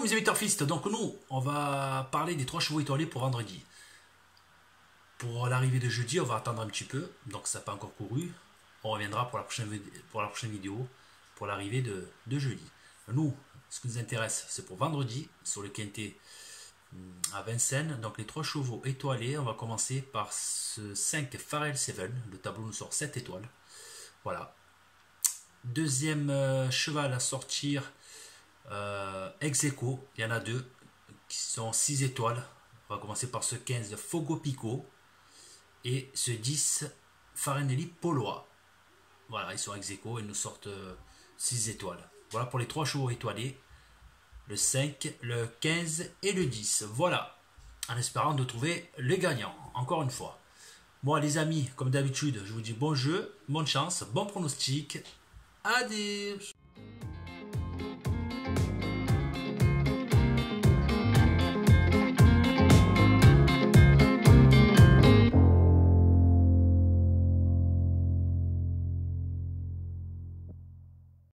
mes amis turfistes, donc nous on va parler des 3 chevaux étoilés pour vendredi. Pour l'arrivée de jeudi, on va attendre un petit peu, donc ça n'a pas encore couru. On reviendra pour la prochaine vidéo, pour l'arrivée de jeudi. Nous, ce qui nous intéresse, c'est pour vendredi, sur le quintet à Vincennes. Donc les 3 chevaux étoilés, on va commencer par ce 5 Pharrell 7, le tableau nous sort 7 étoiles. Voilà. Deuxième cheval à sortir, Ex-Aequo, il y en a 2 qui sont 6 étoiles. On va commencer par ce 15 Fogo Pico et ce 10 Farinelli Polois. Voilà, ils sont ex-aequo, ils nous sortent 6 étoiles. Voilà pour les 3 chevaux étoilés, le 5, le 15 et le 10. Voilà, en espérant de trouver les gagnants, encore une fois. Moi les amis, comme d'habitude, je vous dis bon jeu, bonne chance, bon pronostic. Adieu.